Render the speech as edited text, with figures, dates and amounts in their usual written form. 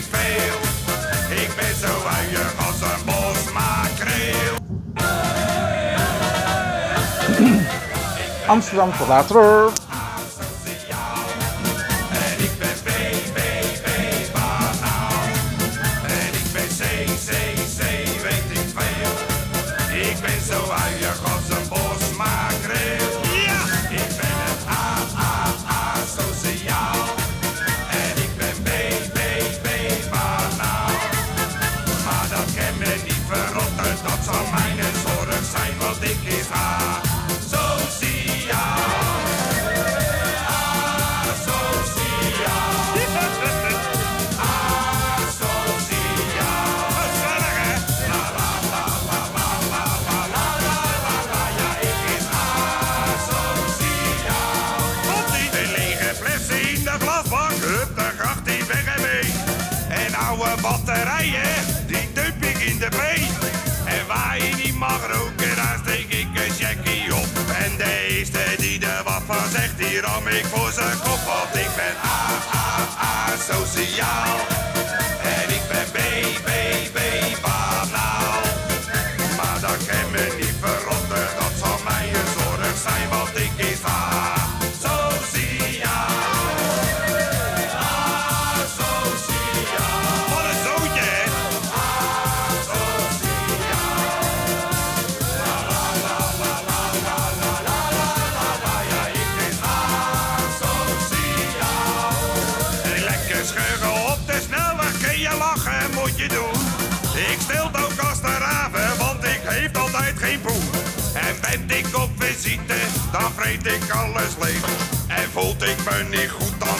ik veel. Ik ben zo uiig als een bosmakreel. Amsterdam tot later. En ik ben B, banaal. En ik ben C, weet ik veel. Ik ben zo uiig als een bosmakreel. Ja! Ik ben het A, sociaal. En ik ben B, banaal. Maar dat kan me niet verrotten, dat zal mijn zorg zijn, want ik is A, sociaal. Batterijen, die dump ik in de been. En waar je niet mag roken, daar steek ik een checkie op. En de eerste die de wat van zegt, die ram ik voor zijn kop. Want ik ben sociaal. En ik ben B, banaal. Maar dat kan me niet verrotten, dat zal mijn zorg zijn, want ik is ik stil ook als de raven, want ik heeft altijd geen poen. En ben ik op visite, dan vreet ik alles leeg. En voelt ik me niet goed, dan